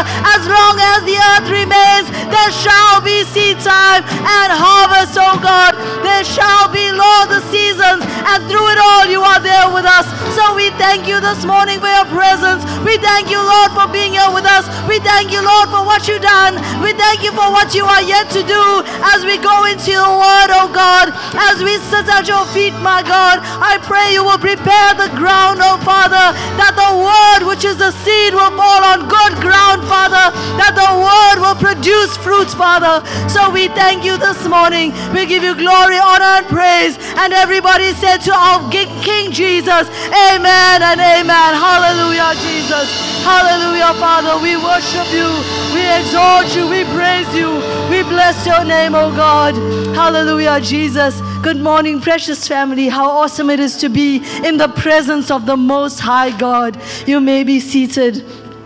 As long as the earth remains, there shall be seed time and harvest, oh God. There shall be, Lord, the seasons, and through it all you are there with us. So we thank you this morning for your presence. We thank you, Lord, for being here with us. We thank you, Lord, for what you've done. We thank you for what you are yet to do as we go into your word, oh God. As we sit at your feet, my God, I pray you will prepare the ground, oh Father, that the word, which is the seed, will fall on good ground, Father, that the word will produce fruits, Father. So we thank you this morning. We give you glory, honor, and praise. And everybody said to our King Jesus, amen and amen. Hallelujah, Jesus. Hallelujah, Father. We worship you. We exalt you. We praise you. We bless your name, oh God. Hallelujah, Jesus. Good morning, precious family. How awesome it is to be in the presence of the Most High God. You may be seated.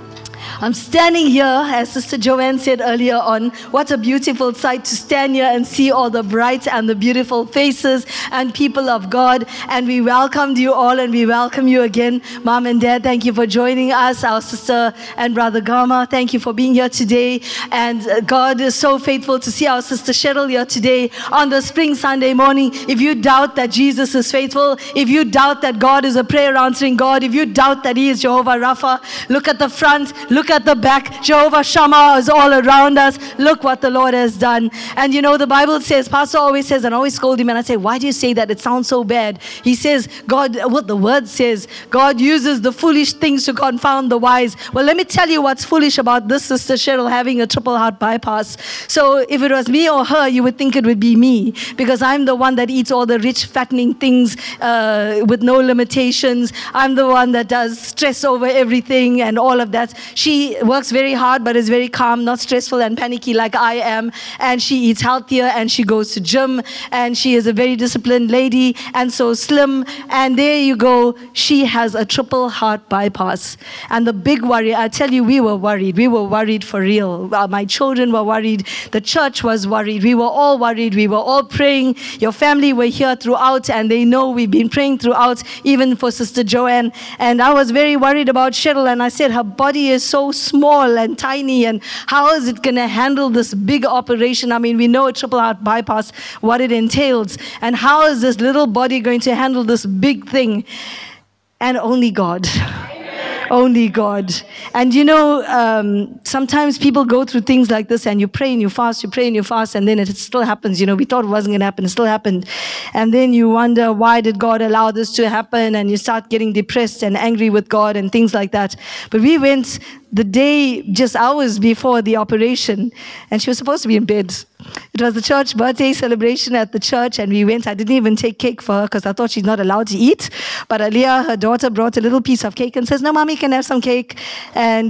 I'm standing here, as Sister Joanne said earlier on, what a beautiful sight to stand here and see all the bright and the beautiful faces and people of God. And we welcomed you all, and we welcome you again. Mom and Dad, thank you for joining us. Our sister and brother Gama, thank you for being here today. And God is so faithful to see our sister Cheryl here today on the Spring Sunday morning. If you doubt that Jesus is faithful, if you doubt that God is a prayer answering God, if you doubt that He is Jehovah Rapha, look at the front, look at the back. Jehovah Shammah is all around us. Look what the Lord has done. And you know, the Bible says, Pastor always says, and I always scold him, and I say, why do you say that? It sounds so bad. He says, God, what the word says, God uses the foolish things to confound the wise. Well, let me tell you what's foolish about this Sister Cheryl having a triple heart bypass. So if it was me or her, you would think it would be me, because I'm the one that eats all the rich, fattening things with no limitations. I'm the one that does stress over everything and all of that. She works very hard, but is very calm, not stressful and panicky like I am. And she eats healthier, and she goes to gym, and she is a very disciplined lady, and so slim. And there you go. She has a triple heart bypass. And the big worry, I tell you, we were worried. We were worried for real. My children were worried. The church was worried. We were all worried. We were all praying. Your family were here throughout, and they know we've been praying throughout, even for Sister Joanne. And I was very worried about Cheryl, and I said, her body is so small and tiny, and how is it going to handle this big operation? I mean, we know a triple heart bypass, what it entails, and how is this little body going to handle this big thing? And only God. Only God. And you know, sometimes people go through things like this, and you pray and you fast, and then it still happens. You know, we thought it wasn't going to happen, it still happened. And then you wonder, why did God allow this to happen? And you start getting depressed and angry with God and things like that. But we went the day, just hours before the operation, and she was supposed to be in bed. It was the church birthday celebration at the church, and we went. I didn't even take cake for her because I thought she's not allowed to eat. But Aliyah, her daughter, brought a little piece of cake and says, no, Mommy can have some cake. And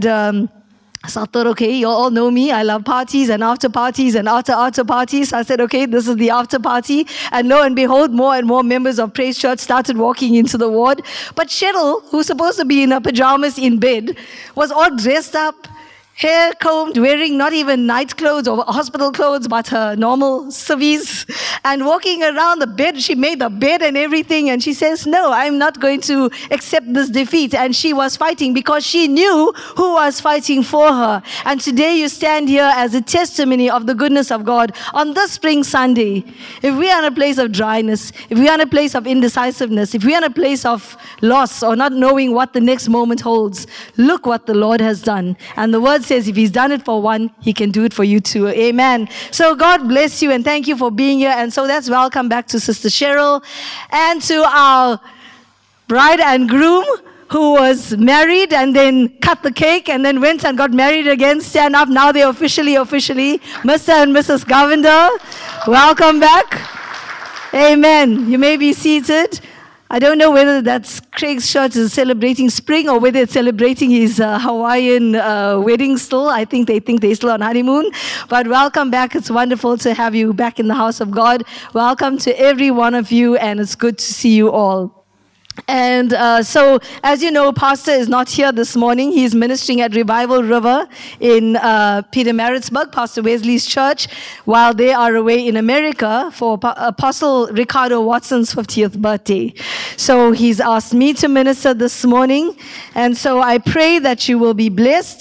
so I thought, okay, you all know me. I love parties and after parties and after parties. So I said, okay, this is the after party. And lo and behold, more and more members of Praise Church started walking into the ward. But Cheryl, who's supposed to be in her pajamas in bed, was all dressed up, hair combed, wearing not even night clothes or hospital clothes, but her normal civvies, and walking around the bed. She made the bed and everything, and she says, no, I'm not going to accept this defeat. And she was fighting because she knew who was fighting for her. And today you stand here as a testimony of the goodness of God on this Spring Sunday. If we are in a place of dryness, if we are in a place of indecisiveness, if we are in a place of loss or not knowing what the next moment holds, look what the Lord has done. And the word says, if He's done it for one, He can do it for you too. Amen. So God bless you, and thank you for being here. And so let's welcome back to Sister Cheryl and to our bride and groom, who was married and then cut the cake and then went and got married again. Stand up. Now they're officially, Mr. and Mrs. Govender. Welcome back. Amen. You may be seated. I don't know whether that's Craig's church is celebrating spring or whether it's celebrating his Hawaiian wedding still. I think they're still on honeymoon. But welcome back. It's wonderful to have you back in the house of God. Welcome to every one of you, and it's good to see you all. And so, as you know, Pastor is not here this morning. He's ministering at Revival River in Pietermaritzburg, Pastor Wesley's church, while they are away in America for Apostle Ricardo Watson's 50th birthday. So he's asked me to minister this morning. And so I pray that you will be blessed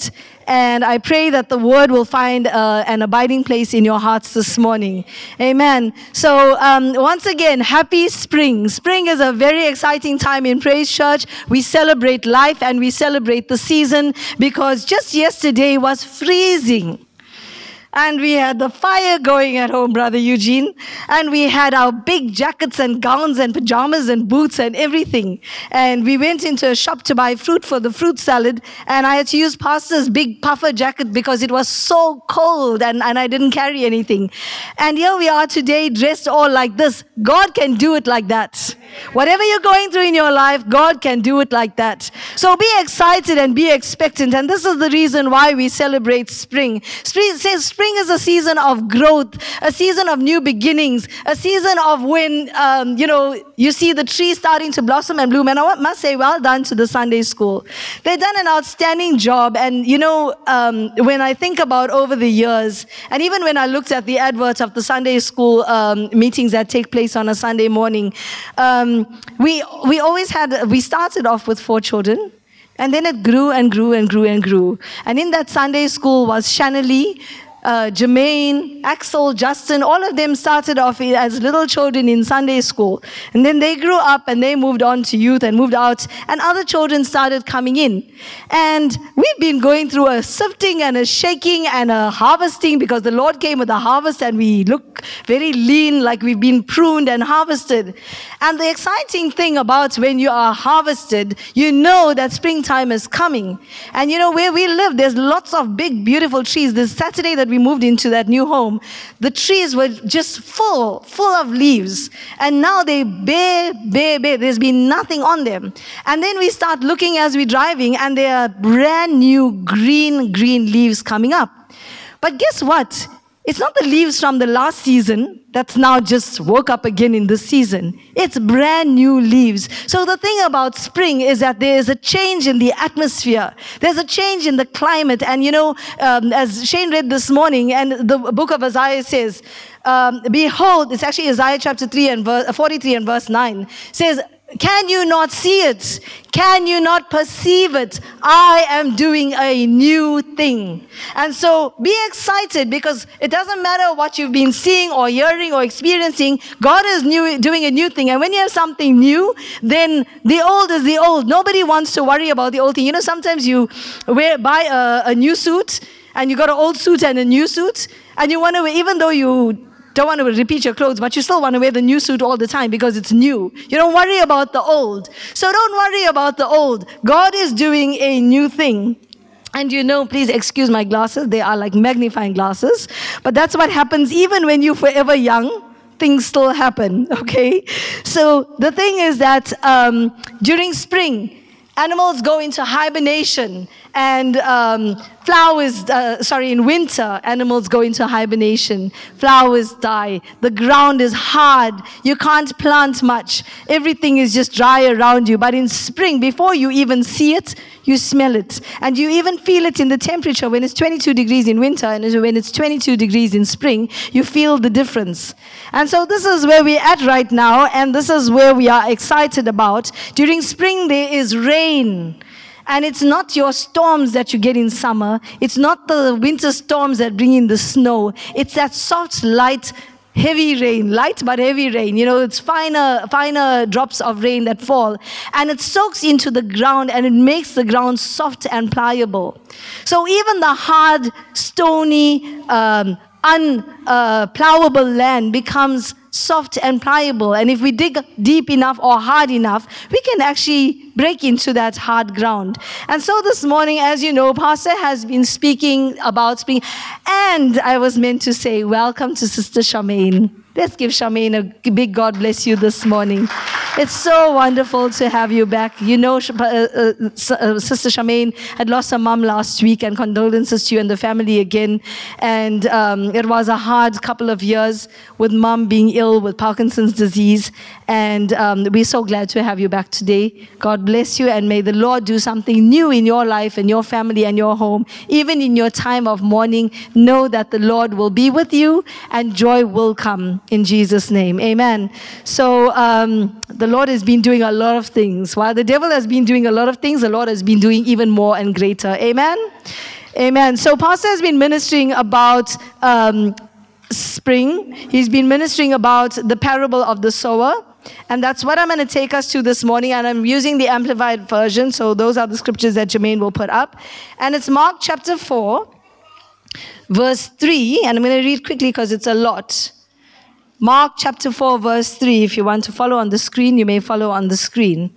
And I pray that the word will find an abiding place in your hearts this morning. Amen. So once again, happy spring. Spring is a very exciting time in Praise Church. We celebrate life and we celebrate the season, because just yesterday was freezing. And we had the fire going at home, Brother Eugene. And we had our big jackets and gowns and pajamas and boots and everything. And we went into a shop to buy fruit for the fruit salad. And I had to use Pastor's big puffer jacket because it was so cold and I didn't carry anything. And here we are today dressed all like this. God can do it like that. Whatever you're going through in your life, God can do it like that. So be excited and be expectant. And this is the reason why we celebrate spring. Spring is a season of growth, a season of new beginnings, a season of when, you see the tree starting to blossom and bloom. And I must say, well done to the Sunday school. They've done an outstanding job. And, when I think about over the years, and even when I looked at the adverts of the Sunday school meetings that take place on a Sunday morning, we started off with 4 children, and then it grew and grew and grew and grew. And in that Sunday school was Shannalee, Jermaine, Axel, Justin. All of them started off as little children in Sunday school. And then they grew up and they moved on to youth and moved out, and other children started coming in. And we've been going through a sifting and a shaking and a harvesting, because the Lord came with a harvest and we look very lean, like we've been pruned and harvested. And the exciting thing about when you are harvested, you know that springtime is coming. And where we live, there's lots of big, beautiful trees. This Saturday that we moved into that new home, the trees were just full of leaves. And now they bare. There's been nothing on them. And then we start looking as we're driving, and there are brand new green leaves coming up. But guess what? It's not the leaves from the last season that's now just woke up again in this season. It's brand new leaves. So the thing about spring is that there is a change in the atmosphere. There's a change in the climate. And as Shane read this morning, and the book of Isaiah says, behold, it's actually Isaiah chapter 43 and verse 9, says, can you not see it? Can you not perceive it? I am doing a new thing. And so be excited, because it doesn't matter what you've been seeing or hearing or experiencing. God is doing a new thing. And when you have something new, then the old is the old. Nobody wants to worry about the old thing. Sometimes you buy a new suit, and you got an old suit and a new suit, and you want to, even though you don't want to repeat your clothes, but you still want to wear the new suit all the time because it's new. You don't worry about the old. So don't worry about the old. God is doing a new thing. And please excuse my glasses. They are like magnifying glasses. But that's what happens even when you're forever young. Things still happen, okay? So the thing is that during spring, animals go into hibernation, and in winter, animals go into hibernation. Flowers die. The ground is hard. You can't plant much. Everything is just dry around you. But in spring, before you even see it, you smell it. And you even feel it in the temperature. When it's 22 degrees in winter and when it's 22 degrees in spring, you feel the difference. And so this is where we're at right now, and this is where we are excited about. During spring, there is rain. And it's not your storms that you get in summer. It's not the winter storms that bring in the snow. It's that soft, light, heavy rain. Light but heavy rain. It's finer drops of rain that fall. And it soaks into the ground, and it makes the ground soft and pliable. So even the hard, stony, unplowable land becomes soft and pliable. And if we dig deep enough or hard enough, we can actually break into that hard ground. And so this morning, as you know, Pastor has been speaking about spring. And I was meant to say, welcome to Sister Charmaine. Let's give Charmaine a big God bless you this morning. It's so wonderful to have you back. Sister Charmaine had lost her mom last week, and condolences to you and the family again. And it was a hard couple of years with mom being ill with Parkinson's disease. And we're so glad to have you back today. God bless you, and may the Lord do something new in your life and your family and your home. Even in your time of mourning, know that the Lord will be with you and joy will come in Jesus' name. Amen. So the Lord has been doing a lot of things. While the devil has been doing a lot of things, the Lord has been doing even more and greater. Amen. Amen. So Pastor has been ministering about spring. He's been ministering about the parable of the sower. And that's what I'm going to take us to this morning. And I'm using the Amplified Version. So those are the scriptures that Jermaine will put up. And it's Mark chapter 4, verse 3. And I'm going to read quickly because it's a lot. Mark chapter 4, verse 3. If you want to follow on the screen, you may follow on the screen.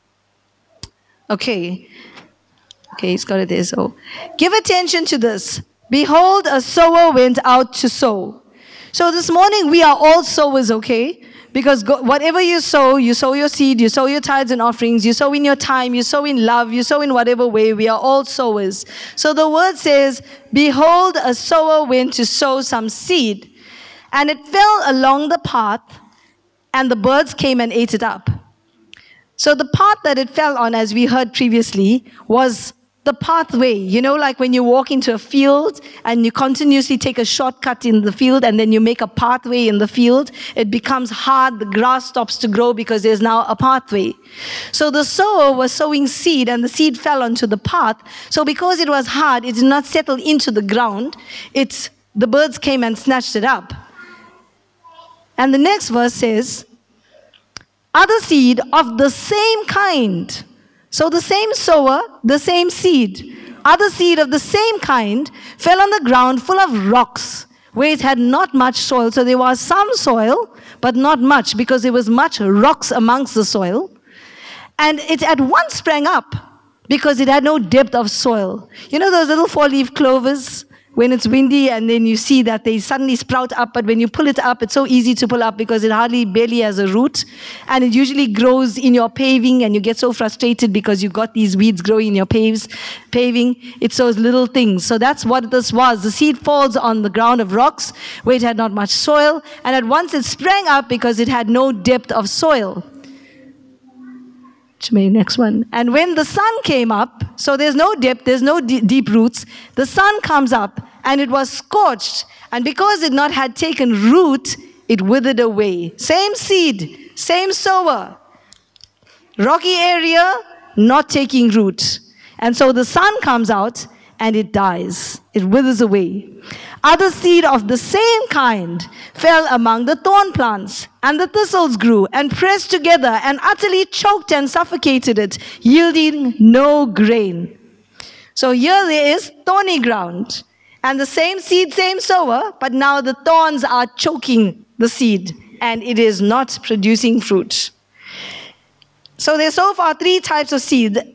Okay, he's got it there. So, give attention to this. Behold, a sower went out to sow. So this morning, we are all sowers, okay? Because whatever you sow your seed, you sow your tithes and offerings, you sow in your time, you sow in love, you sow in whatever way, we are all sowers. So the word says, behold, a sower went to sow some seed, and it fell along the path, and the birds came and ate it up. So the path that it fell on, as we heard previously, was the pathway. You know, like when you walk into a field and you continuously take a shortcut in the field and then you make a pathway in the field, it becomes hard, the grass stops to grow because there's now a pathway. So the sower was sowing seed and the seed fell onto the path. So because it was hard, it did not settle into the ground. The birds came and snatched it up. And the next verse says, other seed of the same kind. So the same sower, the same seed. Other seed of the same kind fell on the ground full of rocks, where it had not much soil. So there was some soil, but not much, because there was much rocks amongst the soil. And it at once sprang up, because it had no depth of soil. You know those little 4-leaf clovers? When it's windy and then you see that they suddenly sprout up, but when you pull it up, it's so easy to pull up because it barely has a root. And it usually grows in your paving and you get so frustrated because you've got these weeds growing in your paving. It's those little things. So that's what this was. The seed falls on the ground of rocks where it had not much soil. And at once it sprang up because it had no depth of soil. Next one. And when the sun came up, so there's no depth, there's no deep roots, the sun comes up and it was scorched. And because it not had taken root, it withered away. Same seed, same sower. Rocky area, not taking root. And so the sun comes out and it dies. It withers away. Other seed of the same kind fell among the thorn plants, and the thistles grew and pressed together and utterly choked and suffocated it, yielding no grain. So here there is thorny ground, and the same seed, same sower, but now the thorns are choking the seed, and it is not producing fruit. So there's so far three types of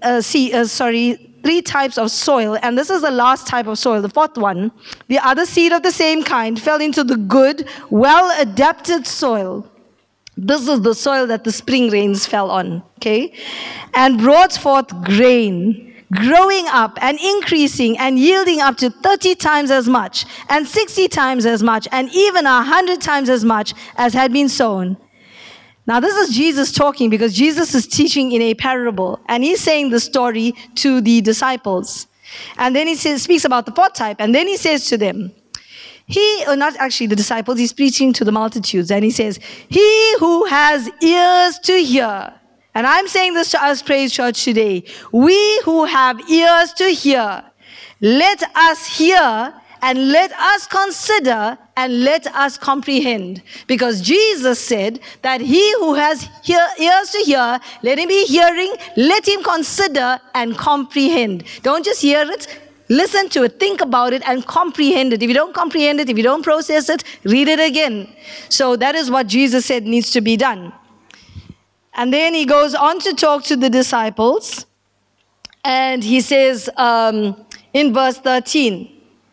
three types of soil, and this is the last type of soil, the fourth one. The other seed of the same kind fell into the good, well-adapted soil. This is the soil that the spring rains fell on, okay? And brought forth grain, growing up and increasing and yielding up to 30 times as much, and 60 times as much, and even 100 times as much as had been sown. Now, this is Jesus talking because Jesus is teaching in a parable, and he's saying the story to the And then he speaks about the fourth type, and then he says to them, not actually the disciples, he's preaching to the multitudes, and he says, he who has ears to hear, and I'm saying this to us, Praise Church, today, we who have ears to hear, let us hear and let us consider and let us comprehend. Because Jesus said that he who has ears to hear, let him be hearing, let him consider and comprehend. Don't just hear it, listen to it, think about it and comprehend it. If you don't comprehend it, if you don't process it, read it again. So that is what Jesus said needs to be done. And then he goes on to talk to the disciples, and he says in verse 13,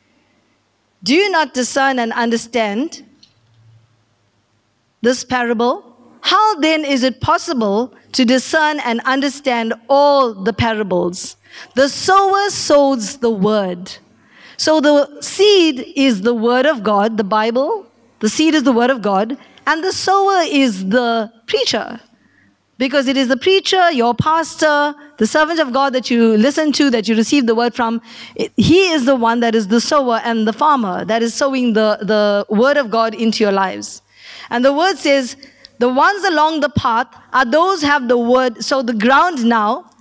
do you not discern and understand this parable? How then is it possible to discern and understand all the parables? The sower sows the word. So the seed is the word of God, the Bible. The seed is the word of God. And the sower is the preacher. Because it is the preacher, your pastor, the servant of God that you listen to, that you receive the word from. He is the one that is the sower and the farmer that is sowing the word of God into your lives. And the word says, the ones along the path are those who have the word. So the ground now,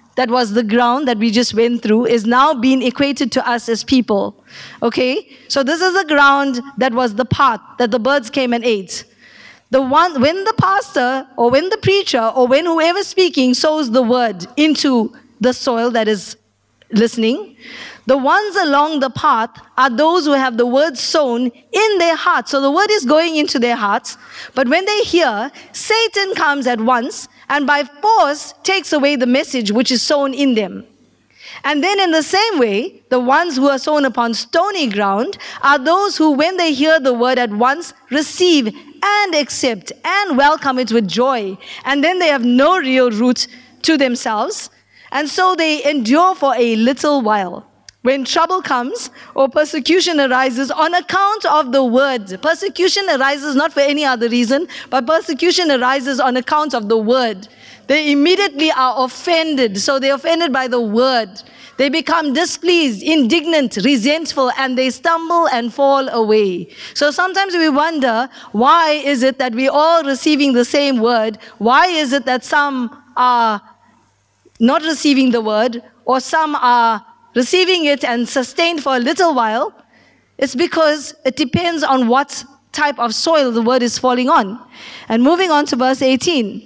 that was the ground that we just went through, is now being equated to us as people. Okay? So this is the ground that was the path that the birds came and ate. When the pastor or when the preacher or when whoever's speaking sows the word into the soil that is listening, the ones along the path are those who have the word sown in their hearts. So the word is going into their hearts, but when they hear, Satan comes at once and by force takes away the message which is sown in them. And then in the same way, the ones who are sown upon stony ground are those who, when they hear the word, at once receive and accept and welcome it with joy. And then they have no real root to themselves. And so they endure for a little while. When trouble comes or persecution arises on account of the word, persecution arises not for any other reason, but persecution arises on account of the word. They immediately are offended. So they're offended by the word. They become displeased, indignant, resentful, and they stumble and fall away. So sometimes we wonder, why is it that we're all receiving the same word? Why is it that some are not receiving the word, or some are receiving it and sustained for a little while? It's because it depends on what type of soil the word is falling on. And moving on to verse 18.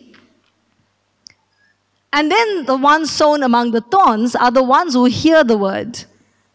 And then the ones sown among the thorns are the ones who hear the word.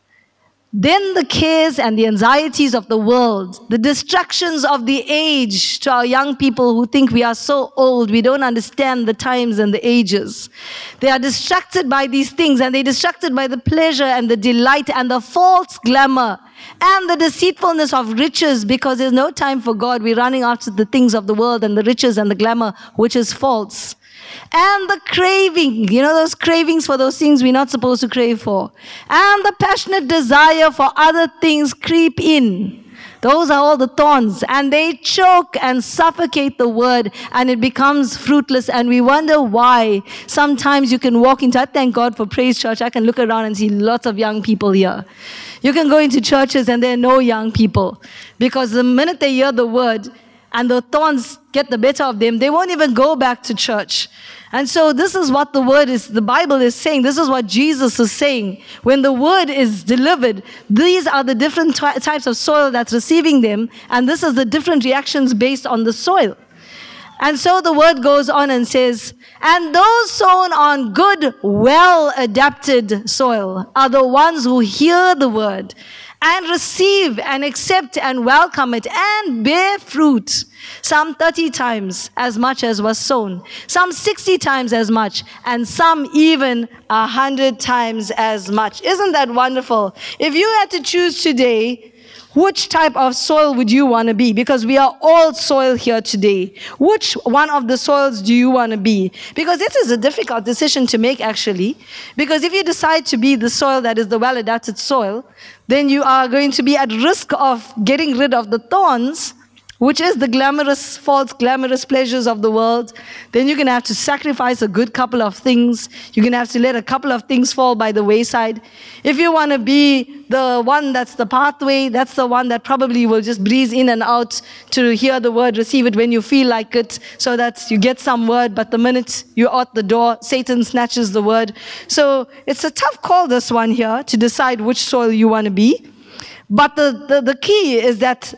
Then the cares and the anxieties of the world, the distractions of the age, to our young people who think we are so old, we don't understand the times and the ages. They are distracted by these things, and they're distracted by the pleasure and the delight and the false glamour and the deceitfulness of riches, because there's no time for God. We're running after the things of the world and the riches and the glamour, which is false. And the craving, those cravings for those things we're not supposed to crave for. And the passionate desire for other things creep in. Those are all the thorns. And they choke and suffocate the word, and it becomes fruitless. And we wonder why. Sometimes you can walk into, I thank God for Praise Church. I can look around and see lots of young people here. You can go into churches and there are no young people. Because the minute they hear the word, and the thorns get the better of them, they won't even go back to church. And so this is what the Bible is saying. This is what Jesus is saying. When the word is delivered, these are the different types of soil that's receiving them, and this is the different reactions based on the soil. And so the word goes on and says, and those sown on good, well-adapted soil are the ones who hear the word and receive and accept and welcome it and bear fruit. Some 30 times as much as was sown, some 60 times as much, and some even 100 times as much. Isn't that wonderful? If you had to choose today, which type of soil would you want to be? Because we are all soil here today. Which one of the soils do you want to be? Because this is a difficult decision to make, actually. Because if you decide to be the soil that is the well-adapted soil, then you are going to be at risk of getting rid of the thorns, which is the glamorous, false glamorous pleasures of the world. Then you're going to have to sacrifice a good couple of things. You're going to have to let a couple of things fall by the wayside. If you want to be the one that's the pathway, that's the one that probably will just breeze in and out to hear the word, receive it when you feel like it, so that you get some word, but the minute you're out the door, Satan snatches the word. So it's a tough call, this one here, to decide which soil you want to be. But the key is that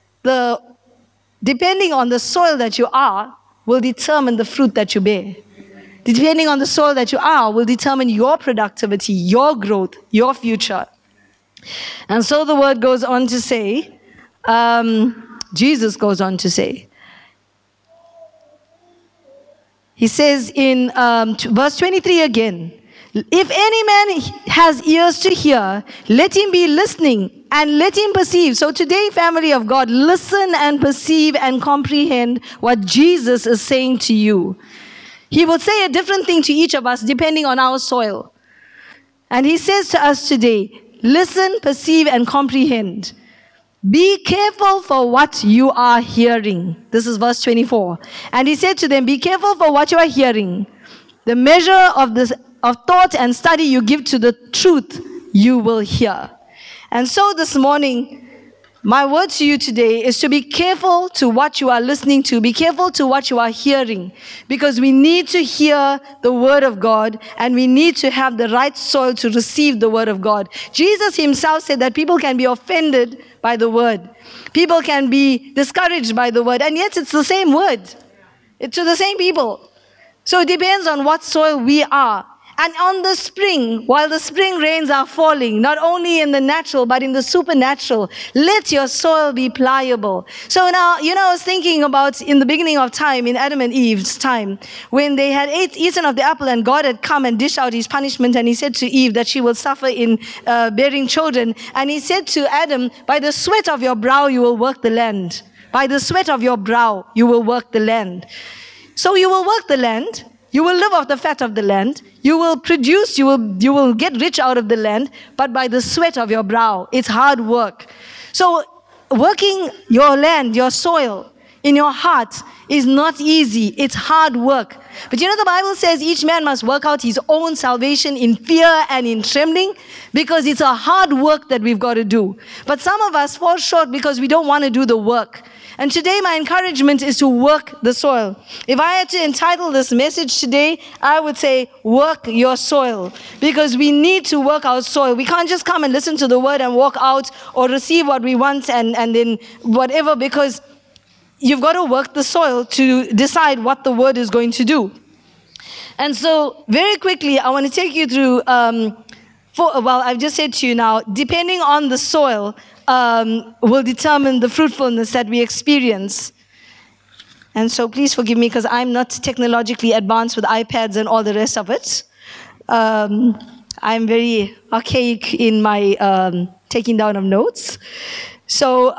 depending on the soil that you are, will determine the fruit that you bear. Depending on the soil that you are, will determine your productivity, your growth, your future. And so the word goes on to say, Jesus goes on to say, he says in verse 23 again, if any man has ears to hear, let him be listening and let him perceive. So today, family of God, listen and perceive and comprehend what Jesus is saying to you. He will say a different thing to each of us depending on our soil. And he says to us today, listen, perceive, and comprehend. Be careful for what you are hearing. This is verse 24. And he said to them, be careful for what you are hearing. The measure of thought and study you give to the truth, you will hear. And so this morning, My word to you today is to be careful to what you are listening to. Be careful to what you are hearing, because we need to hear the word of God, and we need to have the right soil to receive the word of God. Jesus himself said that people can be offended by the word. People can be discouraged by the word, and yet it's the same word. It's to the same people. So it depends on what soil we are. And on the spring, while the spring rains are falling, not only in the natural, but in the supernatural, let your soil be pliable. So now, I was thinking about in the beginning of time, in Adam and Eve's time, when they had eaten of the apple and God had come and dished out his punishment, and he said to Eve that she will suffer in bearing children. And he said to Adam, by the sweat of your brow you will work the land. By the sweat of your brow you will work the land. So you will work the land. You will live off the fat of the land. You will produce, you will get rich out of the land, but by the sweat of your brow. It's hard work. So working your land, your soil, in your heart is not easy. It's hard work. But the Bible says each man must work out his own salvation in fear and in trembling, because it's a hard work that we've got to do. But some of us fall short because we don't want to do the work. And today my encouragement is to work the soil. If I had to entitle this message today, I would say, work your soil. Because we need to work our soil. We can't just come and listen to the word and walk out or receive what we want and then whatever, because you've got to work the soil to decide what the word is going to do. And so very quickly, I want to take you through, I've just said to you now, depending on the soil, will determine the fruitfulness that we experience. And so please forgive me, because I'm not technologically advanced with iPads and all the rest of it. I'm very archaic in my taking down of notes. So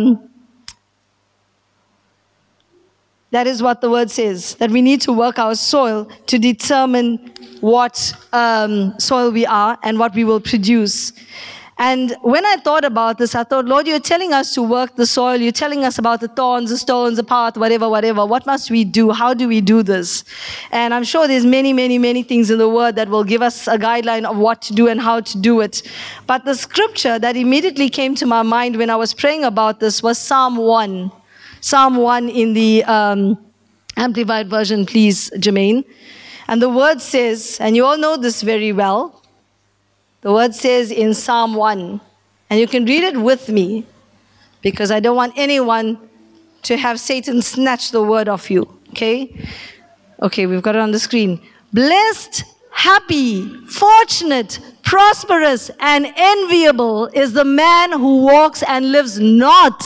that is what the word says, that we need to work our soil to determine what soil we are and what we will produce. And when I thought about this, I thought, Lord, you're telling us to work the soil. You're telling us about the thorns, the stones, the path, whatever. What must we do? How do we do this? And I'm sure there's many, many, many things in the word that will give us a guideline of what to do and how to do it. But the scripture that immediately came to my mind when I was praying about this was Psalm 1. Psalm 1 in the Amplified Version, please, Jermaine. And the word says, and you all know this very well, the word says in Psalm 1, and you can read it with me, because I don't want anyone to have Satan snatch the word off you, okay? Okay, we've got it on the screen. Blessed, happy, fortunate, prosperous, and enviable is the man who walks and lives not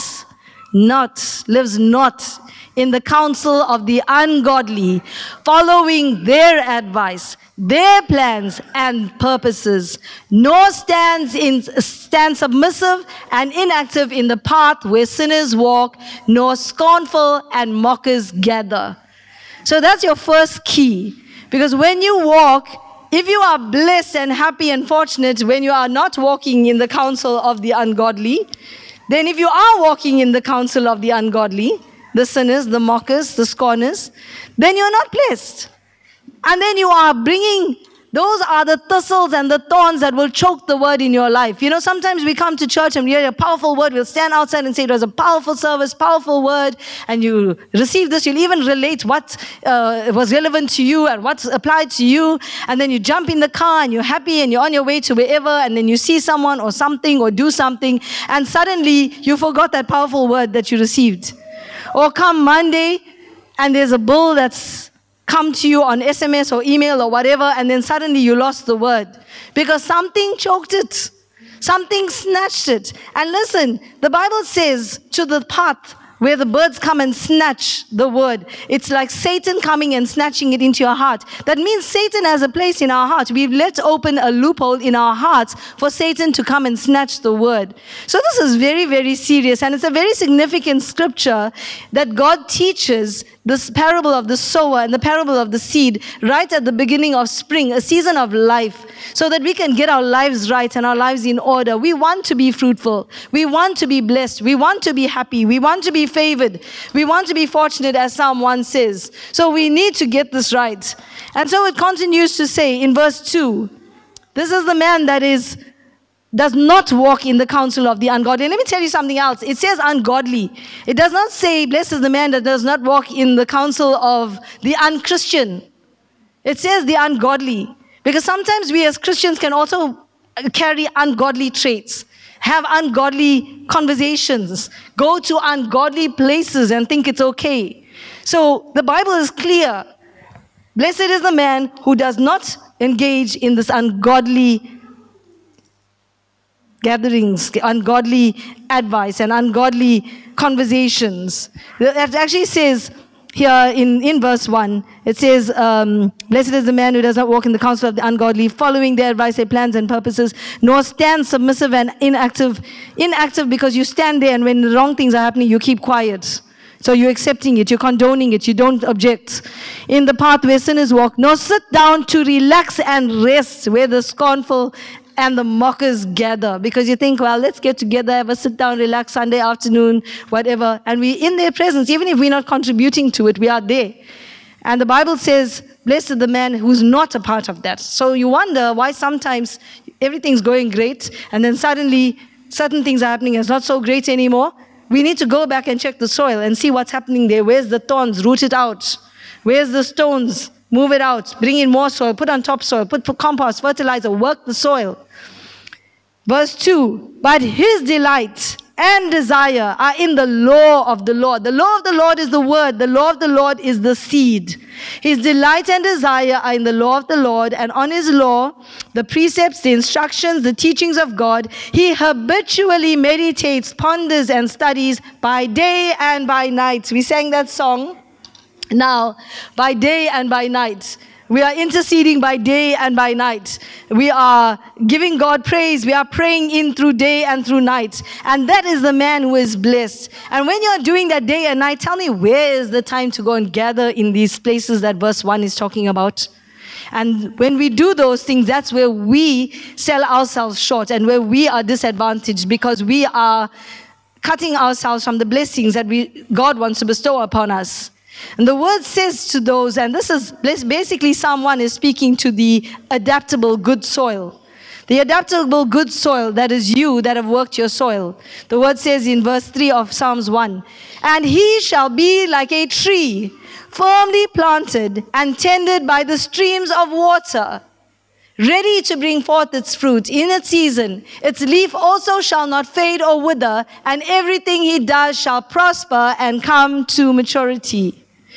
in the counsel of the ungodly, following their advice, their plans and purposes, nor stands submissive and inactive in the path where sinners walk, nor scornful and mockers gather. So that's your first key. Because when you walk, if you are blessed and happy and fortunate when you are not walking in the counsel of the ungodly, then if you are walking in the counsel of the ungodly, the sinners, the mockers, the scorners, then you're not blessed. And then you are bringing, those are the thistles and the thorns that will choke the word in your life. Sometimes we come to church and we hear a powerful word, we'll stand outside and say it was a powerful service, powerful word, and you receive this, you'll even relate what was relevant to you and what's applied to you, and then you jump in the car and you're happy and you're on your way to wherever, and then you see someone or something or do something, and suddenly you forgot that powerful word that you received. Or come Monday and there's a bill that's come to you on SMS or email or whatever, and then suddenly you lost the word because something choked it. Something snatched it. And listen, the Bible says to the path where the birds come and snatch the word, it's like Satan coming and snatching it into your heart. That means Satan has a place in our heart. We've let open a loophole in our hearts for Satan to come and snatch the word. So this is very, very serious, and it's a very significant scripture that God teaches this parable of the sower and the parable of the seed right at the beginning of spring, a season of life, so that we can get our lives right and our lives in order. We want to be fruitful. We want to be blessed. We want to be happy. We want to be favored. We want to be fortunate, as Psalm 1 says. So we need to get this right. And so it continues to say in verse 2, this is the man that is does not walk in the counsel of the ungodly. And let me tell you something else. It says ungodly. It does not say, blessed is the man that does not walk in the counsel of the unchristian. It says the ungodly. Because sometimes we as Christians can also carry ungodly traits, have ungodly conversations, go to ungodly places and think it's okay. So the Bible is clear. Blessed is the man who does not engage in this ungodly gatherings, ungodly advice, and ungodly conversations. It actually says here in verse 1, it says, blessed is the man who does not walk in the counsel of the ungodly, following their advice, their plans and purposes, nor stand submissive and inactive because you stand there and when the wrong things are happening, you keep quiet. So you're accepting it, you're condoning it, you don't object. In the path where sinners walk, nor sit down to relax and rest where the scornful and the mockers gather. Because you think, well, let's get together, have a sit down, relax, Sunday afternoon, whatever. And we're in their presence. Even if we're not contributing to it, we are there. And the Bible says, blessed is the man who's not a part of that. So you wonder why sometimes everything's going great and then suddenly certain things are happening. It's not so great anymore. We need to go back and check the soil and see what's happening there. Where's the thorns? Root it out. Where's the stones? Move it out. Bring in more soil. Put on topsoil. Put compost, fertilizer. Work the soil. Verse 2. But his delight and desire are in the law of the Lord. The law of the Lord is the word. The law of the Lord is the seed. His delight and desire are in the law of the Lord, and on his law, the precepts, the instructions, the teachings of God, he habitually meditates, ponders, and studies by day and by night. We sang that song. Now, by day and by night. We are interceding by day and by night. We are giving God praise. We are praying in through day and through night. And that is the man who is blessed. And when you're doing that day and night, tell me, where is the time to go and gather in these places that verse 1 is talking about? And when we do those things, that's where we sell ourselves short and where we are disadvantaged because we are cutting ourselves from the blessings that God wants to bestow upon us. And the word says to those, and this is basically Psalm 1 is speaking to the adaptable good soil. The adaptable good soil, that is you that have worked your soil. The word says in verse 3 of Psalms 1, and he shall be like a tree, firmly planted and tended by the streams of water, ready to bring forth its fruit in its season. Its leaf also shall not fade or wither, and everything he does shall prosper and come to maturity.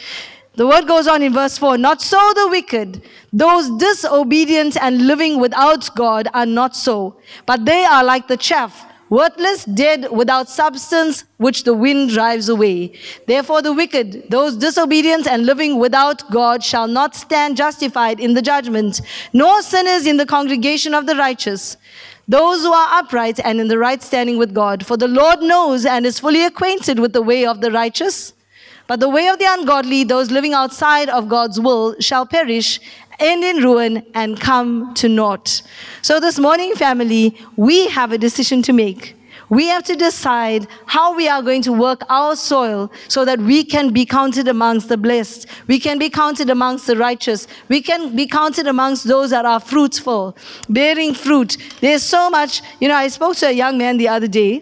The word goes on in verse 4, not so the wicked, those disobedient and living without God are not so, but they are like the chaff, worthless, dead, without substance, which the wind drives away. Therefore the wicked, those disobedient and living without God, shall not stand justified in the judgment, nor sinners in the congregation of the righteous. Those who are upright and in the right standing with God. For the Lord knows and is fully acquainted with the way of the righteous. But the way of the ungodly, those living outside of God's will, shall perish, end in ruin, and come to naught. So this morning, family, we have a decision to make. We have to decide how we are going to work our soil so that we can be counted amongst the blessed. We can be counted amongst the righteous. We can be counted amongst those that are fruitful, bearing fruit. There's so much. You know, I spoke to a young man the other day.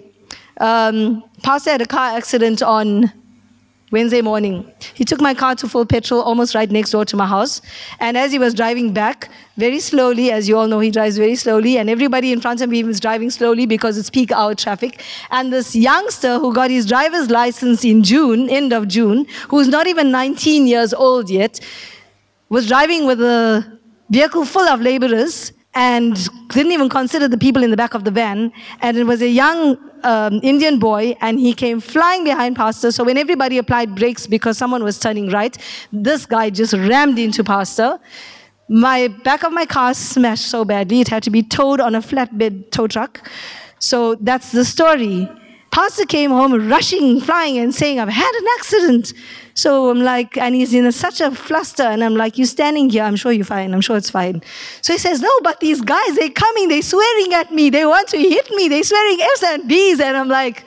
Pastor had a car accident on Wednesday morning. He took my car to full petrol almost right next door to my house. And as he was driving back, very slowly, as you all know, he drives very slowly, and everybody in front of him is driving slowly because it's peak hour traffic. And this youngster who got his driver's license in June, end of June, who's not even 19 years old yet, was driving with a vehicle full of laborers and didn't even consider the people in the back of the van. And it was a young Indian boy, and he came flying behind Pastor. So when everybody applied brakes because someone was turning right, this guy just rammed into Pastor. My back of my car smashed so badly, it had to be towed on a flatbed tow truck. So that's the story. Pastor came home rushing, flying, and saying, I've had an accident. So I'm like, and he's in such a fluster, and I'm like, you're standing here, I'm sure you're fine, I'm sure it's fine. So he says, no, but these guys, they're coming, they're swearing at me, they want to hit me, they're swearing F's and B's, and I'm like,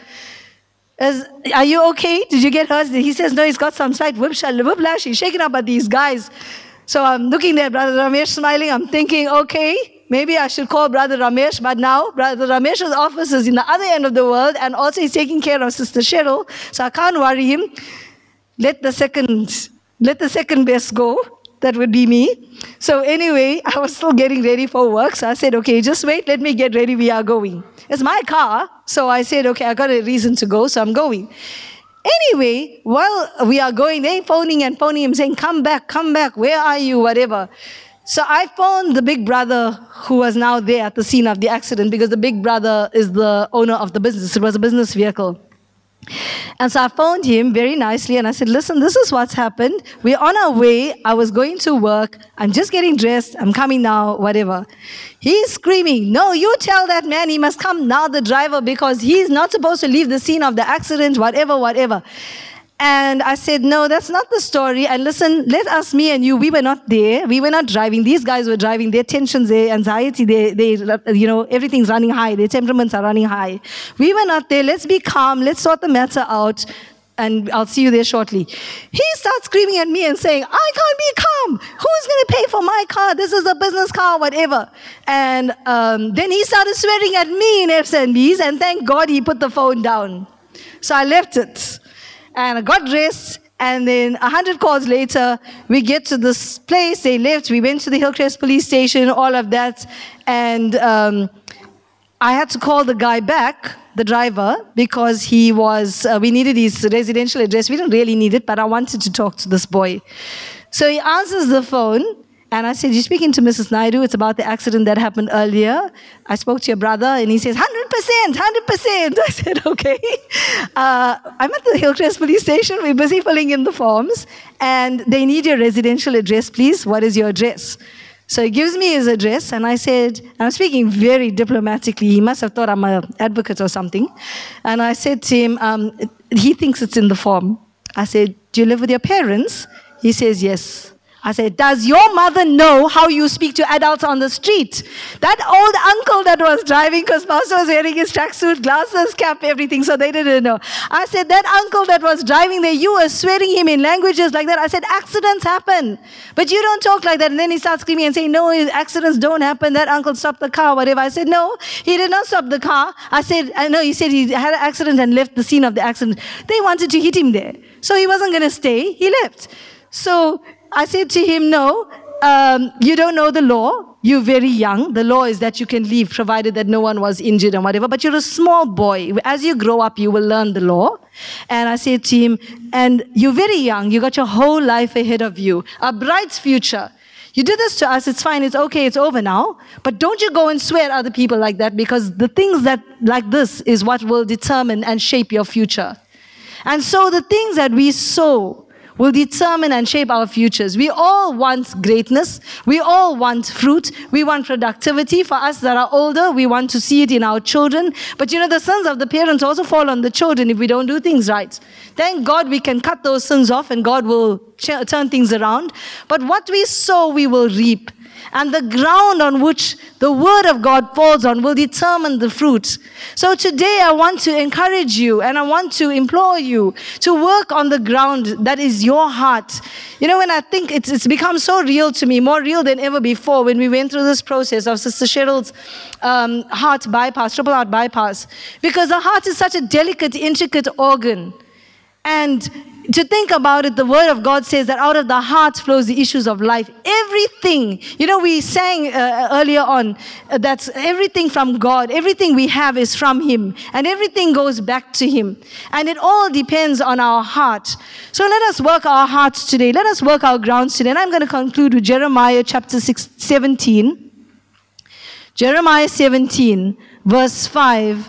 are you okay? Did you get hurt? He says, no, he's got some slight whiplash, he's shaking up at these guys. So I'm looking there, Brother Ramesh, smiling, I'm thinking, okay, maybe I should call Brother Ramesh, but now Brother Ramesh's office is in the other end of the world, and also he's taking care of Sister Cheryl, so I can't worry him. Let the second best go. That would be me. So anyway, I was still getting ready for work, so I said, okay, just wait, let me get ready, we are going. It's my car, so I said, okay, I got a reason to go, so I'm going. Anyway, while we are going, they phoning him, saying, come back, where are you, whatever. So I phoned the big brother who was now there at the scene of the accident, because the big brother is the owner of the business. It was a business vehicle. And so I phoned him very nicely and I said, listen, this is what's happened. We're on our way. I was going to work. I'm just getting dressed. I'm coming now, whatever. He's screaming, no, you tell that man he must come now, the driver, because he's not supposed to leave the scene of the accident, whatever. And I said, no, that's not the story. And listen, let us, me and you, we were not there. We were not driving. These guys were driving. Their tensions, their anxiety, everything's running high. Their temperaments are running high. We were not there. Let's be calm. Let's sort the matter out. And I'll see you there shortly. He starts screaming at me and saying, I can't be calm. Who's going to pay for my car? This is a business car, whatever. And then he started swearing at me in F's and B's. And thank God he put the phone down. So I left it. And I got dressed, and then 100 calls later, we get to this place, they left, we went to the Hillcrest police station, all of that, and I had to call the guy back, the driver, because he was, we needed his residential address. We didn't really need it, but I wanted to talk to this boy. So he answers the phone, and I said, you're speaking to Mrs. Naidu, it's about the accident that happened earlier. I spoke to your brother, and he says, 100%. I said, okay. I'm at the Hillcrest police station, we're busy filling in the forms, and they need your residential address, please. What is your address? So he gives me his address, and I said, and I'm speaking very diplomatically, he must have thought I'm an advocate or something. And I said to him, he thinks it's in the form. I said, do you live with your parents? He says, yes. I said, does your mother know how you speak to adults on the street? That old uncle that was driving, because Pastor was wearing his tracksuit, glasses, cap, everything, so they didn't know. I said, that uncle that was driving there, you were swearing him in languages like that. I said, accidents happen, but you don't talk like that. And then he starts screaming and saying, no, accidents don't happen. That uncle stopped the car, whatever. I said, no, he did not stop the car. I said, I know, he said he had an accident and left the scene of the accident. They wanted to hit him there. So he wasn't going to stay. He left. So I said to him, no, you don't know the law. You're very young. The law is that you can leave provided that no one was injured and whatever. But you're a small boy. As you grow up, you will learn the law. And I said to him, and you're very young. You got your whole life ahead of you, a bright future. You did this to us. It's fine. It's okay. It's over now. But don't you go and swear at other people like that, because the things that like this is what will determine and shape your future. And so the things that we sow will determine and shape our futures. We all want greatness. We all want fruit. We want productivity. For us that are older, we want to see it in our children. But you know, the sins of the parents also fall on the children if we don't do things right. Thank God we can cut those sins off and God will turn things around. But what we sow, we will reap. And the ground on which the word of God falls on will determine the fruit. So today I want to encourage you and I want to implore you to work on the ground that is your heart. You know, when I think it's become so real to me, more real than ever before, when we went through this process of Sister Cheryl's heart bypass, triple heart bypass, because the heart is such a delicate, intricate organ. And to think about it, the word of God says that out of the heart flows the issues of life. Everything, you know, we sang earlier on that everything from God, everything we have is from Him, and everything goes back to Him. And it all depends on our heart. So let us work our hearts today. Let us work our grounds today. And I'm going to conclude with Jeremiah chapter 17. Jeremiah 17, verse 5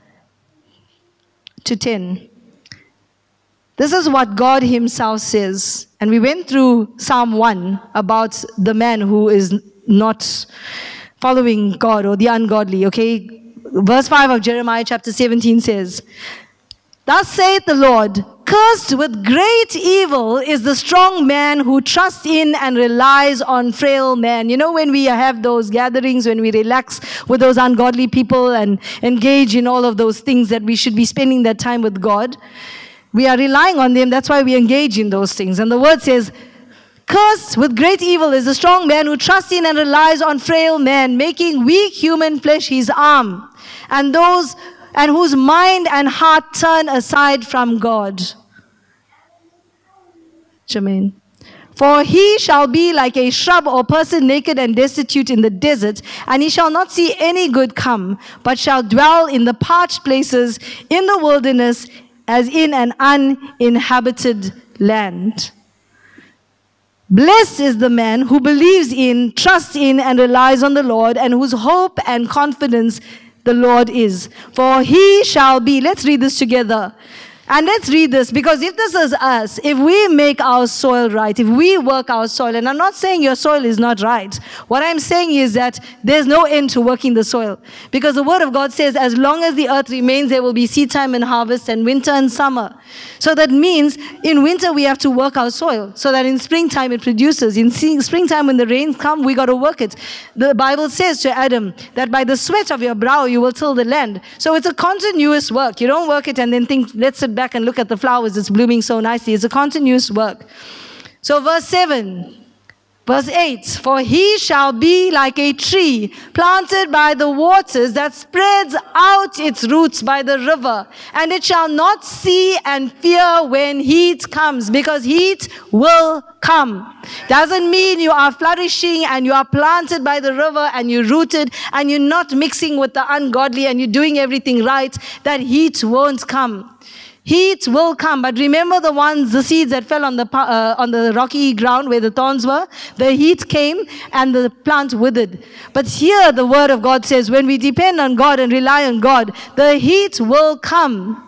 to 10. This is what God Himself says. And we went through Psalm 1 about the man who is not following God or the ungodly, okay? Verse 5 of Jeremiah chapter 17 says, Thus saith the Lord, cursed with great evil is the strong man who trusts in and relies on frail men. You know, when we have those gatherings, when we relax with those ungodly people and engage in all of those things that we should be spending that time with God, we are relying on them. That's why we engage in those things. And the word says, Cursed with great evil is the strong man who trusts in and relies on frail men, making weak human flesh his arm, and whose mind and heart turn aside from God. Amen. For he shall be like a shrub or person naked and destitute in the desert, and he shall not see any good come, but shall dwell in the parched places in the wilderness as in an uninhabited land. Blessed is the man who believes in, trusts in, and relies on the Lord, and whose hope and confidence the Lord is. For he shall be, let's read this together. And let's read this, because if this is us, if we make our soil right, if we work our soil, and I'm not saying your soil is not right. What I'm saying is that there's no end to working the soil. Because the word of God says, as long as the earth remains, there will be seed time and harvest, and winter and summer. So that means in winter we have to work our soil, so that in springtime it produces. In springtime when the rains come, we got to work it. The Bible says to Adam that by the sweat of your brow you will till the land. So it's a continuous work. You don't work it and then think, let's sit back and look at the flowers, it's blooming so nicely. It's a continuous work. So verse 7, verse 8, for he shall be like a tree planted by the waters that spreads out its roots by the river, and it shall not see and fear when heat comes, because heat will come. Doesn't mean you are flourishing and you are planted by the river and you're rooted and you're not mixing with the ungodly and you're doing everything right, that heat won't come. Heat will come, but remember the seeds that fell on the rocky ground where the thorns were? The heat came and the plant withered. But here the word of God says, when we depend on God and rely on God, the heat will come.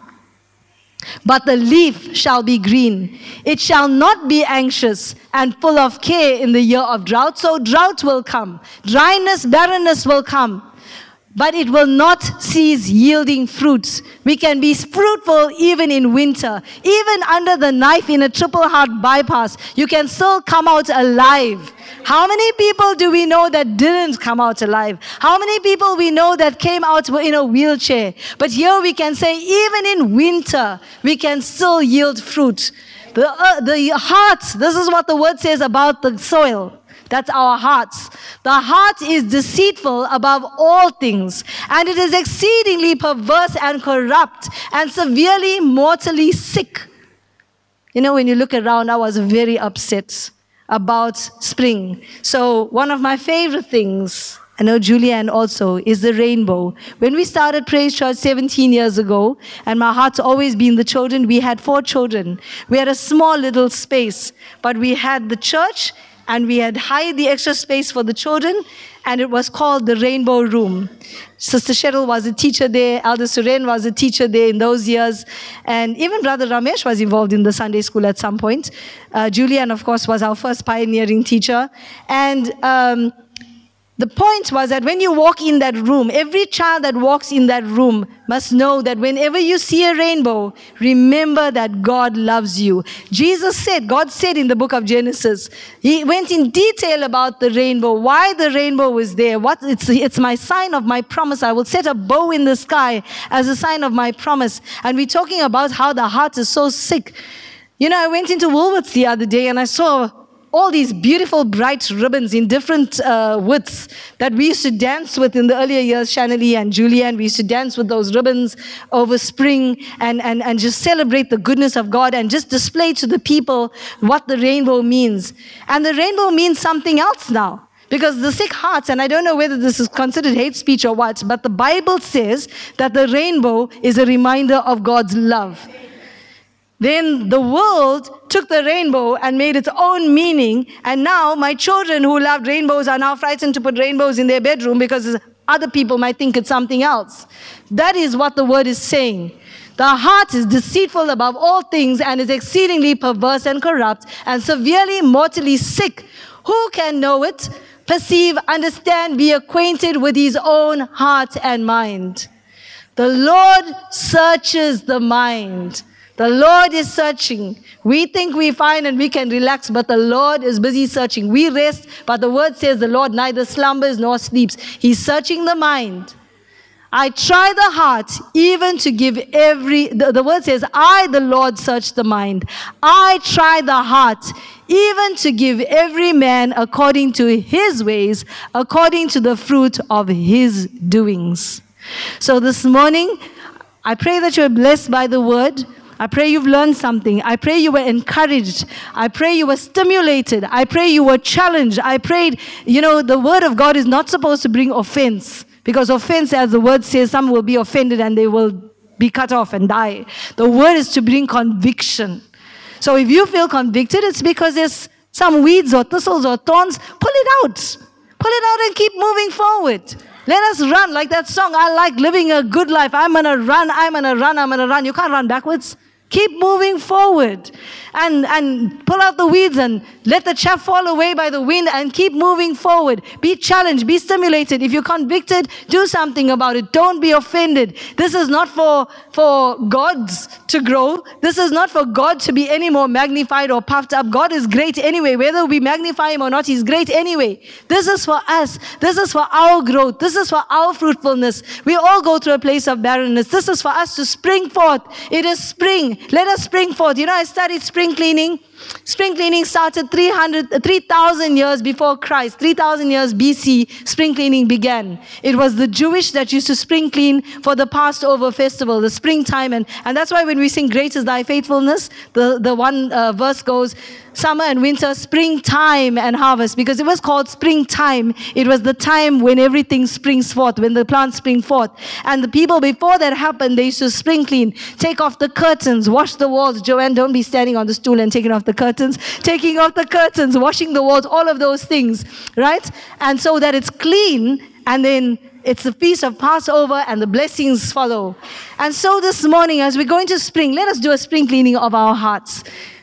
But the leaf shall be green. It shall not be anxious and full of care in the year of drought. So drought will come. Dryness, barrenness will come. But it will not cease yielding fruits. We can be fruitful even in winter. Even under the knife in a triple heart bypass, you can still come out alive. How many people do we know that didn't come out alive? How many people we know that came out in a wheelchair? But here we can say even in winter, we can still yield fruit. The heart, this is what the word says about the soil. That's our hearts. The heart is deceitful above all things, and it is exceedingly perverse and corrupt and severely mortally sick. You know, when you look around, I was very upset about spring. So one of my favorite things, I know Julianne also, is the rainbow. When we started Praise Church 17 years ago, and my heart's always been the children, we had 4 children. We had a small little space, but we had the church, and we had hired the extra space for the children, and it was called the Rainbow Room. Sister Cheryl was a teacher there, Elder Suren was a teacher there in those years, and even Brother Ramesh was involved in the Sunday school at some point. Julianne, of course, was our first pioneering teacher, and the point was that when you walk in that room, every child that walks in that room must know that whenever you see a rainbow, remember that God loves you. God said in the book of Genesis, he went in detail about the rainbow, why the rainbow was there. It's my sign of my promise. I will set a bow in the sky as a sign of my promise. And we're talking about how the heart is so sick. You know, I went into Woolworths the other day and I saw all these beautiful bright ribbons in different widths that we used to dance with in the earlier years, Shanley and Julianne. We used to dance with those ribbons over spring and just celebrate the goodness of God and just display to the people what the rainbow means. And the rainbow means something else now. Because the sick hearts, and I don't know whether this is considered hate speech or what, but the Bible says that the rainbow is a reminder of God's love. Then the world took the rainbow and made its own meaning, and now my children who loved rainbows are now frightened to put rainbows in their bedroom because other people might think it's something else. That is what the word is saying. The heart is deceitful above all things and is exceedingly perverse and corrupt and severely mortally sick. Who can know it, perceive, understand, be acquainted with his own heart and mind? The Lord searches the mind. The Lord is searching. We think we find and we can relax, but the Lord is busy searching. We rest, but the word says the Lord neither slumbers nor sleeps. He's searching the mind. I try the heart, even to give the word says, I, the Lord, search the mind. I try the heart, even to give every man according to his ways, according to the fruit of his doings. So this morning, I pray that you're blessed by the word. I pray you've learned something. I pray you were encouraged. I pray you were stimulated. I pray you were challenged. I prayed, the word of God is not supposed to bring offense. Because offense, as the word says, some will be offended and they will be cut off and die. The word is to bring conviction. So if you feel convicted, it's because there's some weeds or thistles or thorns. Pull it out. Pull it out and keep moving forward. Let us run like that song. I like living a good life. I'm going to run. I'm going to run. I'm going to run. You can't run backwards. Keep moving forward and pull out the weeds and let the chaff fall away by the wind and keep moving forward. Be challenged. Be stimulated. If you're convicted, do something about it. Don't be offended. This is not for gods to grow. This is not for God to be any more magnified or puffed up. God is great anyway. Whether we magnify him or not, he's great anyway. This is for us. This is for our growth. This is for our fruitfulness. We all go through a place of barrenness. This is for us to spring forth. It is spring. Let us spring forth. I studied spring cleaning. Spring cleaning started 3,000 years before Christ. 3,000 years BC, spring cleaning began. It was the Jewish that used to spring clean for the Passover festival, the springtime. And that's why when we sing, Great is Thy Faithfulness, the one verse goes, summer and winter, springtime and harvest. Because it was called springtime. It was the time when everything springs forth, when the plants spring forth. And the people, before that happened, they used to spring clean, take off the curtains, wash the walls. Joanne, don't be standing on the stool and taking off the curtains. Taking off the curtains, washing the walls, all of those things, right? And so that it's clean, and then it's the feast of Passover and the blessings follow. And so this morning, as we're going to spring, let us do a spring cleaning of our hearts.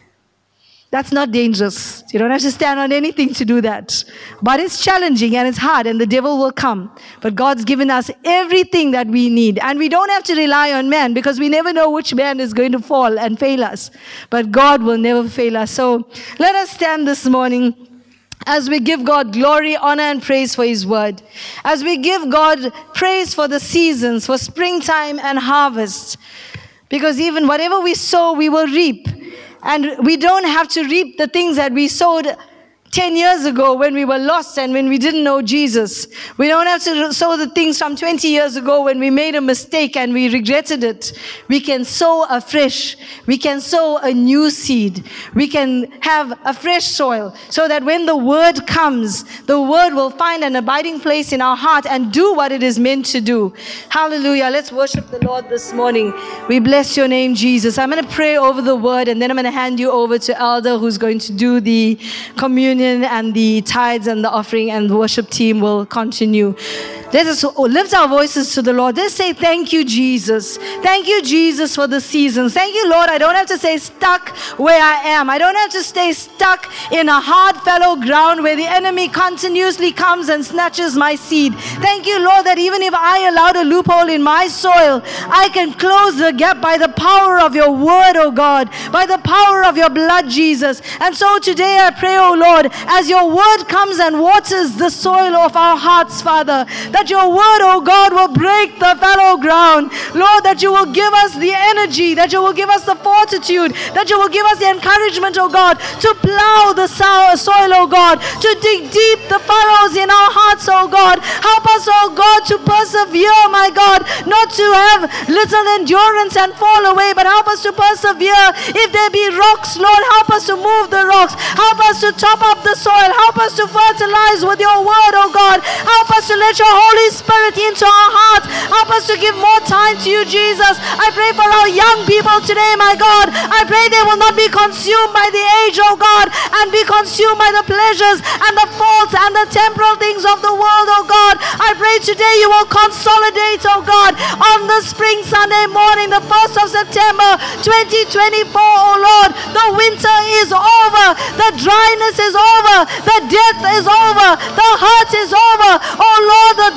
That's not dangerous. You don't have to stand on anything to do that. But it's challenging and it's hard and the devil will come. But God's given us everything that we need. And we don't have to rely on man because we never know which man is going to fall and fail us. But God will never fail us. So let us stand this morning as we give God glory, honor, and praise for his word. As we give God praise for the seasons, for springtime and harvest. Because even whatever we sow, we will reap. And we don't have to reap the things that we sowed 10 years ago when we were lost and when we didn't know Jesus. We don't have to sow the things from 20 years ago when we made a mistake and we regretted it. We can sow afresh. We can sow a new seed. We can have a fresh soil so that when the word comes, the word will find an abiding place in our heart and do what it is meant to do. Hallelujah. Let's worship the Lord this morning. We bless your name, Jesus. I'm going to pray over the word and then I'm going to hand you over to Elder who's going to do the communion and the tithes and the offering, and the worship team will continue. Let us lift our voices to the Lord. Let's say, thank you, Jesus. Thank you, Jesus, for the seasons. Thank you, Lord. I don't have to stay stuck where I am. I don't have to stay stuck in a hard fallow ground where the enemy continuously comes and snatches my seed. Thank you, Lord, that even if I allowed a loophole in my soil, I can close the gap by the power of your word, oh God, by the power of your blood, Jesus. And so today I pray, oh Lord, as your word comes and waters the soil of our hearts, Father, that your word, oh God, will break the fallow ground. Lord, that you will give us the energy, that you will give us the fortitude, that you will give us the encouragement, oh God, to plow the soil, oh God, to dig deep the furrows in our hearts, oh God. Help us, oh God, to persevere, my God, not to have little endurance and fall away, but help us to persevere. If there be rocks, Lord, help us to move the rocks. Help us to top up the soil. Help us to fertilize with your word, oh God. Help us to let your Holy Spirit into our hearts. Help us to give more time to you, Jesus. I pray for our young people today, my God. I pray they will not be consumed by the age, oh God, and be consumed by the pleasures and the faults and the temporal things of the world, oh God. I pray today you will consolidate, oh God, on the spring Sunday morning, the 1st of September 2024, oh Lord. The winter is over. The dryness is over. The death is over. The hurt is over. Oh Lord, the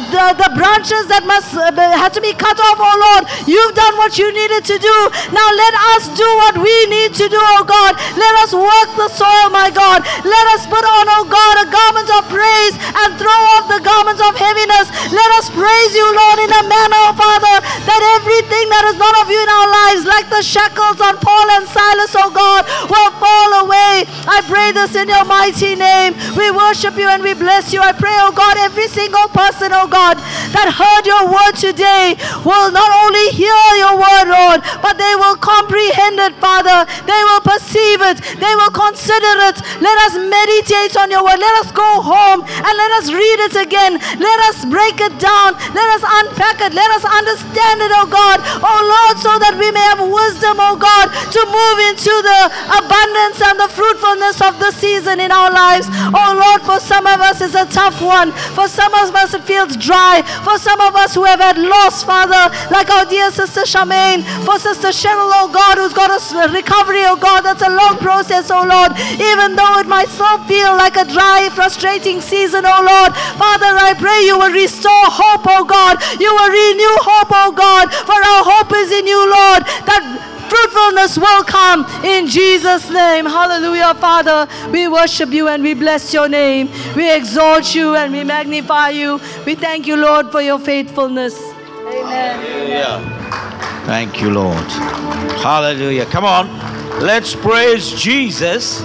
the branches that had to be cut off, oh Lord. You've done what you needed to do. Now let us do what we need to do, oh God. Let us work the soil, my God. Let us put on, oh God, a garment of praise and throw off the garments of heaviness. Let us praise you, Lord, in a manner, oh Father, that everything that is not of you in our lives, like the shackles on Paul and Silas, oh God, will fall away. I pray this in your mighty name. We worship you and we bless you. I pray, oh God, every single person, oh God, that heard your word today will not only hear your word, Lord, but they will comprehend it, Father. They will perceive it. They will consider it. Let us meditate on your word. Let us go home and let us read it again. Let us break it down. Let us unpack it. Let us understand it, oh God. Oh Lord, so that we may have wisdom, oh God, to move into the abundance and the fruitfulness of the season in our lives. Oh Lord, for some of us it's a tough one. For some of us it feels dry. For some of us who have had loss, Father, like our dear sister Charmaine, for sister Cheryl, oh God, who's got a recovery, oh God, that's a long process, oh Lord, even though it might still feel like a dry, frustrating season, oh Lord. Father, I pray you will restore hope, oh God. You will renew hope, oh God, for our hope is in you, Lord, that fruitfulness will come in Jesus' name. Hallelujah, Father. We worship you and we bless your name. We exalt you and we magnify you. We thank you, Lord, for your faithfulness. Amen. Hallelujah. Thank you, Lord. Hallelujah. Come on. Let's praise Jesus.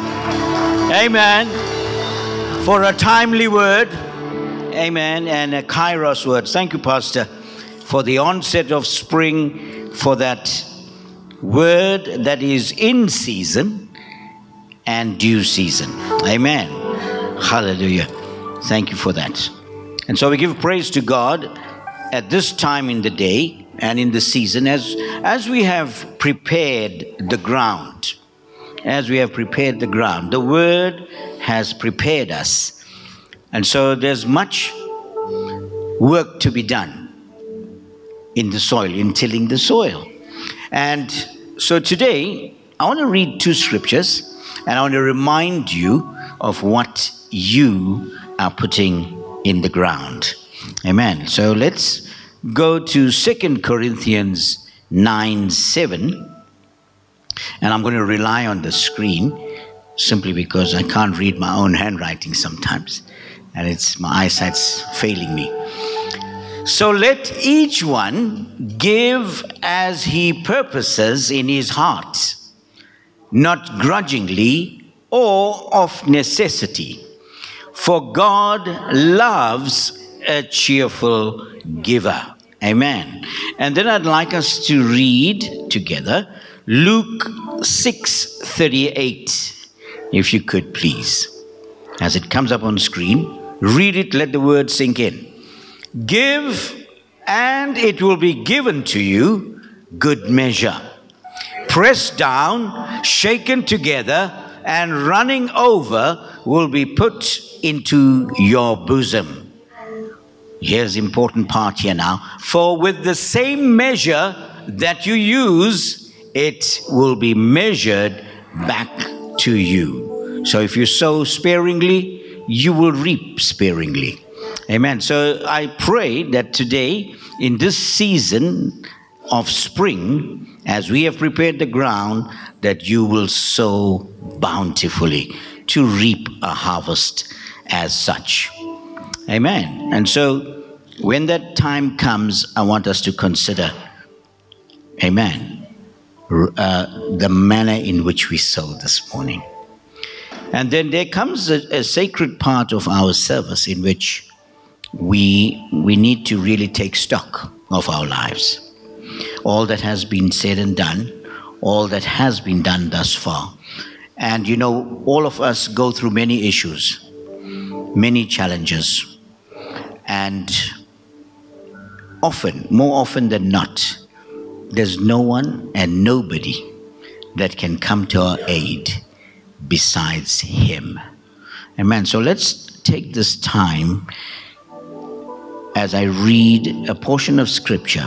Amen. For a timely word. Amen. And a kairos word. Thank you, Pastor, for the onset of spring, for that word that is in season and due season. Amen. Hallelujah. Thank you for that. And so we give praise to God at this time in the day and in the season as we have prepared the ground. As we have prepared the ground. The word has prepared us. And so there's much work to be done in the soil, in tilling the soil. And so today, I want to read two scriptures, and I want to remind you of what you are putting in the ground. Amen. So let's go to 2 Corinthians 9:7, and I'm going to rely on the screen simply because I can't read my own handwriting sometimes, and my eyesight's failing me. So let each one give as he purposes in his heart, not grudgingly or of necessity, for God loves a cheerful giver. Amen. And then I'd like us to read together Luke 6:38, if you could please. As it comes up on screen, read it, let the word sink in. Give, and it will be given to you, good measure, pressed down, shaken together, and running over will be put into your bosom. Here's the important part here now. For with the same measure that you use, it will be measured back to you. So if you sow sparingly, you will reap sparingly. Amen. So I pray that today, in this season of spring, as we have prepared the ground, that you will sow bountifully to reap a harvest as such. Amen. And so when that time comes, I want us to consider, amen, the manner in which we sow this morning. And then there comes a sacred part of our service in which we need to really take stock of our lives. All that has been said and done, all that has been done thus far. And you know, all of us go through many issues, many challenges. And often, more often than not, there's no one and nobody that can come to our aid besides Him. Amen. So let's take this time as I read a portion of scripture.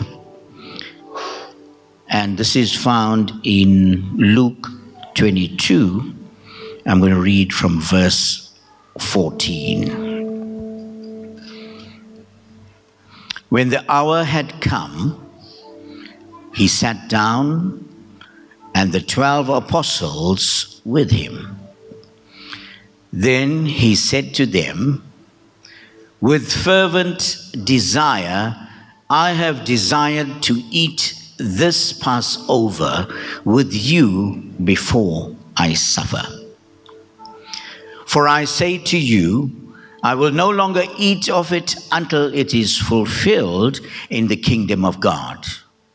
And this is found in Luke 22. I'm going to read from verse 14. When the hour had come, he sat down, and the 12 apostles with him. Then he said to them, "With fervent desire I have desired to eat this Passover with you before I suffer. For I say to you, I will no longer eat of it until it is fulfilled in the kingdom of God."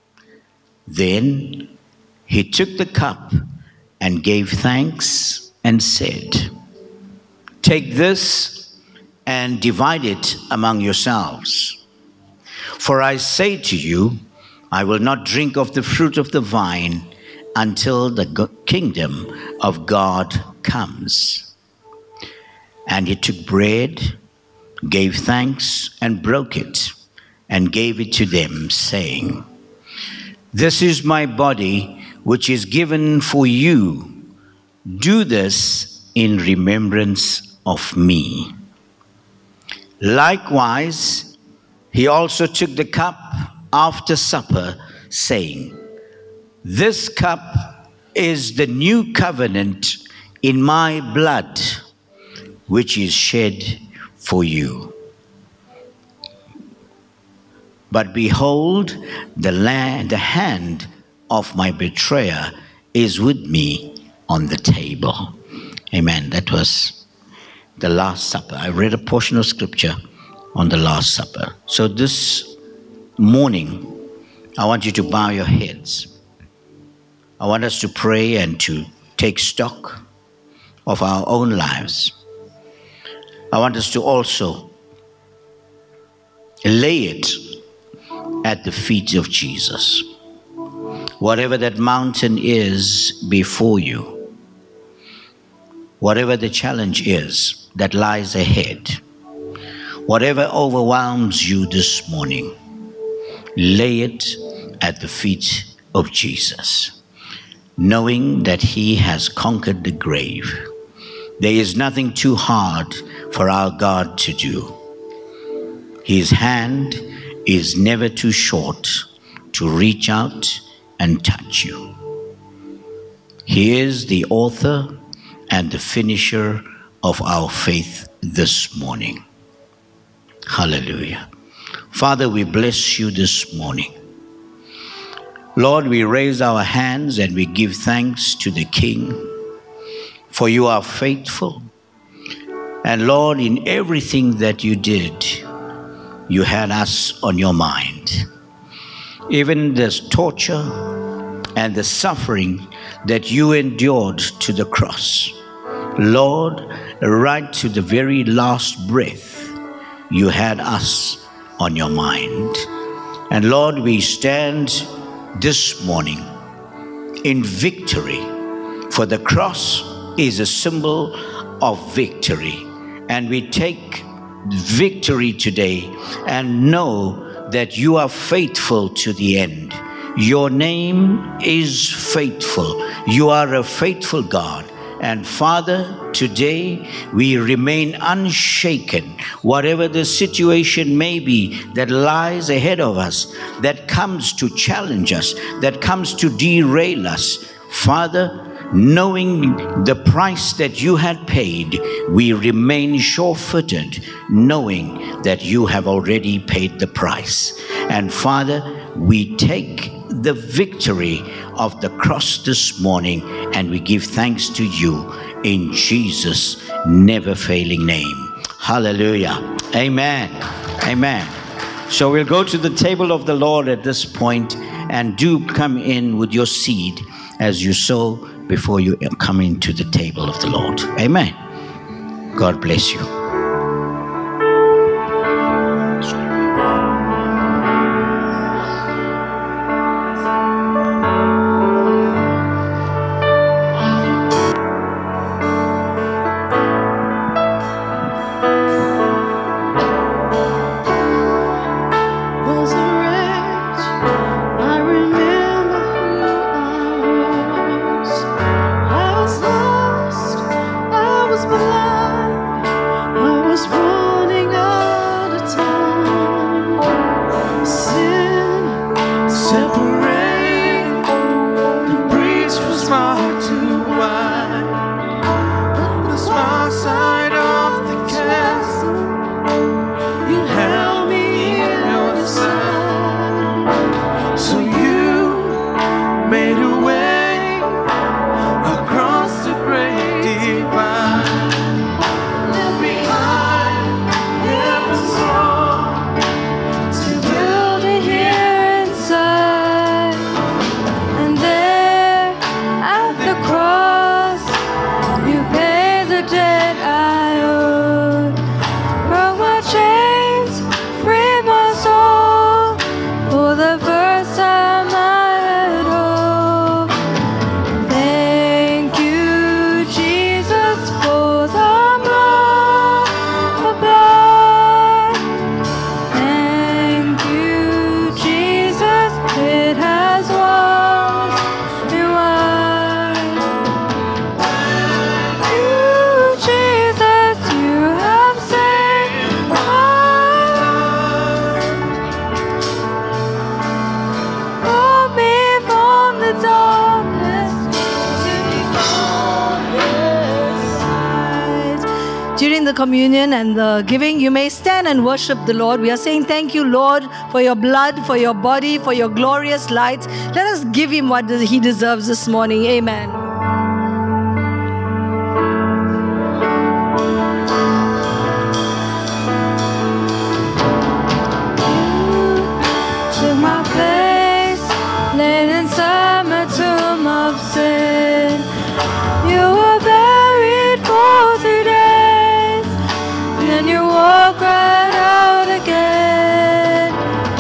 Then he took the cup and gave thanks and said, "Take this and divide it among yourselves. For I say to you, I will not drink of the fruit of the vine until the kingdom of God comes." And he took bread, gave thanks, and broke it, and gave it to them, saying, "This is my body, which is given for you. Do this in remembrance of me." Likewise, he also took the cup after supper, saying, "This cup is the new covenant in my blood, which is shed for you. But behold, the hand of my betrayer is with me on the table." Amen. That was the Last Supper. I read a portion of scripture on the Last Supper. So this morning, I want you to bow your heads. I want us to pray and to take stock of our own lives. I want us to also lay it at the feet of Jesus. Whatever that mountain is before you, whatever the challenge is that lies ahead, whatever overwhelms you this morning, lay it at the feet of Jesus, knowing that he has conquered the grave. There is nothing too hard for our God to do. His hand is never too short to reach out and touch you. He is the author and the finisher of our faith this morning. Hallelujah. Father, we bless you this morning. Lord, we raise our hands and we give thanks to the King, for you are faithful. And Lord, in everything that you did, you had us on your mind. Even this torture and the suffering that you endured to the cross, Lord, right to the very last breath, you had us on your mind. And Lord, we stand this morning in victory, for the cross is a symbol of victory. And we take victory today and know that you are faithful to the end. Your name is faithful. You are a faithful God. And Father, today we remain unshaken, whatever the situation may be that lies ahead of us, that comes to challenge us, that comes to derail us. Father, knowing the price that you had paid, we remain sure-footed, knowing that you have already paid the price. And Father, we take the victory of the cross this morning, and we give thanks to you in Jesus' never-failing name. Hallelujah. Amen. Amen. So we'll go to the table of the Lord at this point, and do come in with your seed as you sow before you come into the table of the Lord. Amen. God bless you. I was blind, the communion and the giving, you may stand and worship the Lord. We are saying thank you, Lord, for your blood, for your body, for your glorious light. Let us give him what he deserves this morning. Amen.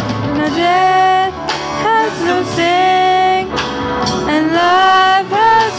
And life has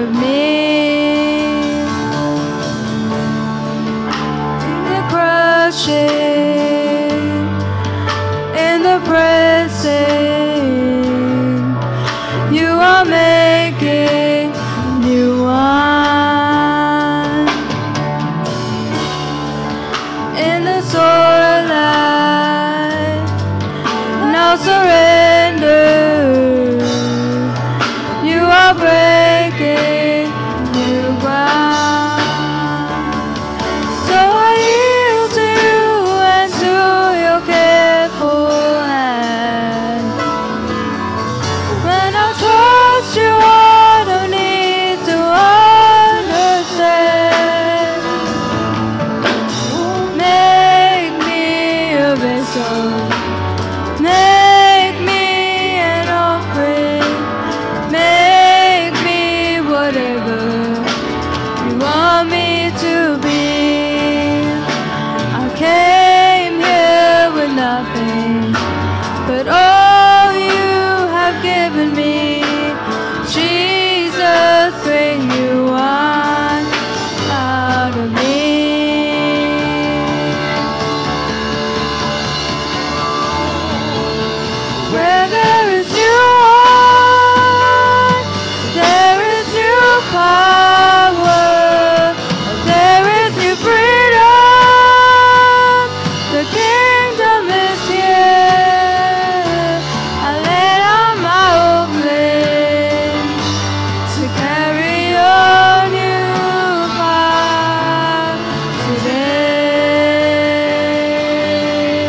of me. In the crushing, in the pressing, you are making new wine. In the sore light, now surrender. You are breaking new ground. So I yield to you and to your careful hand. When I trust you, I don't need to understand. Make me a vessel. Make me an offering. Make me whatever you want me to be. I came here with nothing, but all you have given me. Jesus, bring you on out of me. Where there is new wine, there is new power, there is new freedom. The kingdom is here. I lay down my old limbs to carry your new fire today.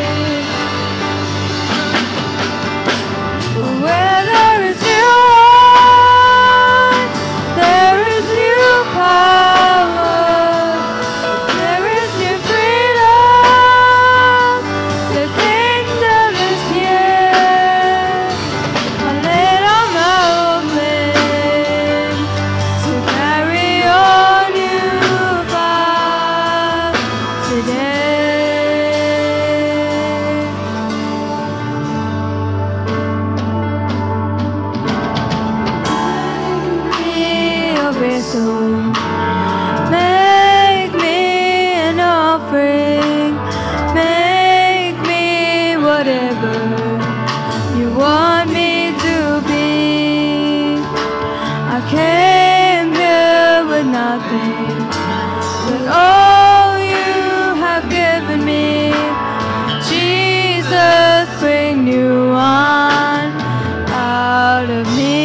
Where there is new wine, there is new power, there is new freedom. The kingdom is here. I lay down my old limbs to carry your new fire today. Be a vessel. Make me an offering. Make me whatever you want me to be. I came here with nothing, but all you have given me. Jesus, bring new wine out of me.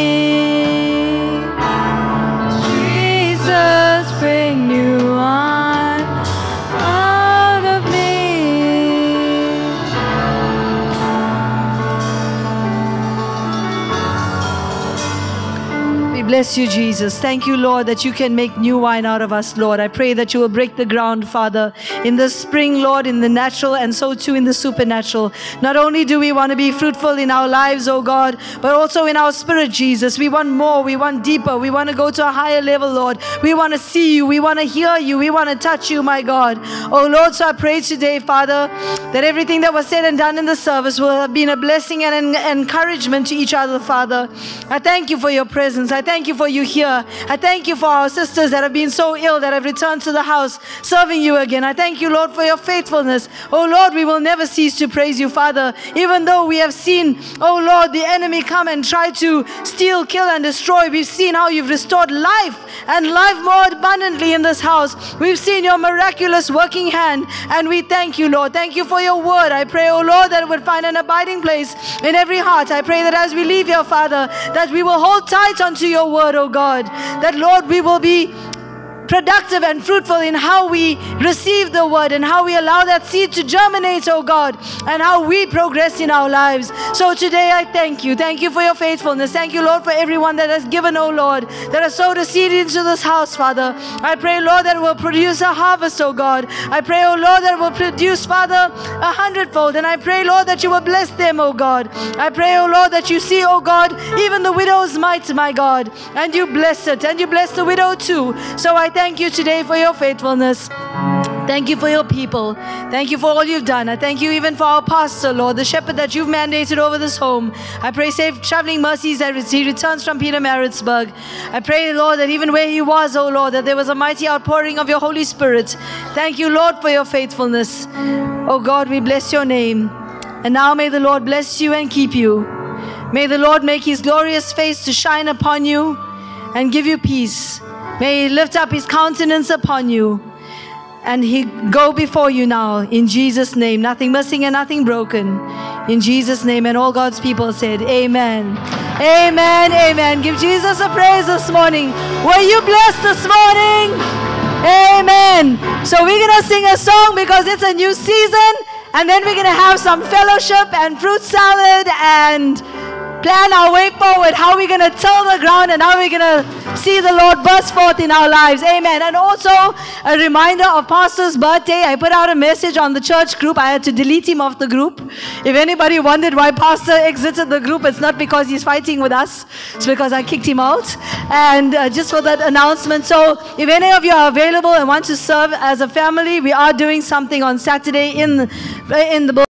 Jesus, bring new wine out of me. We bless you, Jesus. Thank you, Lord, that you can make new wine out of us, Lord. I pray that you will break the ground, Father, in the spring, Lord, in the natural, and so too in the supernatural. Not only do we want to be fruitful in our lives, oh God, but also in our spirit, Jesus. We want more. We want deeper. We want to go to a higher level, Lord. We want to see you. We want to hear you. We want to touch you, my God. Oh, Lord, so I pray today, Father, that everything that was said and done in the service will have been a blessing and an encouragement to each other, Father. I thank you for your presence. I thank you for you here. I thank you for our sisters that have been so ill that have returned to the house serving you again. I thank you, Lord, for your faithfulness. Oh, Lord, we will never cease to praise you, Father. Even though we have seen, oh, Lord, the enemy come and try to steal, kill, and destroy, we've seen how you've restored life and life more abundantly in this house. We've seen your miraculous working hand, and we thank you, Lord. Thank you for your word. I pray, oh Lord, that it would find an abiding place in every heart. I pray that as we leave here, Father, that we will hold tight unto your word, oh God. That, Lord, we will be productive and fruitful in how we receive the word and how we allow that seed to germinate, oh God, and how we progress in our lives. So today I thank you. Thank you for your faithfulness. Thank you, Lord, for everyone that has given, oh Lord, that has sowed a seed into this house, Father. I pray, Lord, that it will produce a harvest, oh God. I pray, oh Lord, that it will produce, Father, 100-fold. And I pray, Lord, that you will bless them, oh God. I pray, oh Lord, that you see, oh God, even the widow's mite, my God, and you bless it, and you bless the widow too. So I thank you today for your faithfulness. Thank you for your people. Thank you for all you've done. I thank you even for our pastor, Lord, the shepherd that you've mandated over this home. I pray safe traveling mercies as he returns from Peter Maritzburg. I pray, Lord, that even where he was, oh Lord, that there was a mighty outpouring of your Holy Spirit. Thank you, Lord, for your faithfulness. Oh God, we bless your name. And now may the Lord bless you and keep you. May the Lord make his glorious face to shine upon you and give you peace. May he lift up his countenance upon you. And he go before you now in Jesus' name. Nothing missing and nothing broken. In Jesus' name. And all God's people said, amen. Amen. Amen. Give Jesus a praise this morning. Were you blessed this morning? Amen. So we're going to sing a song because it's a new season. And then we're going to have some fellowship and fruit salad and plan our way forward, how we're going to till the ground and how we're going to see the Lord burst forth in our lives. Amen. And also a reminder of Pastor's birthday. I put out a message on the church group. I had to delete him off the group. If anybody wondered why Pastor exited the group, it's not because he's fighting with us. It's because I kicked him out. And just for that announcement. So if any of you are available and want to serve as a family, we are doing something on Saturday in the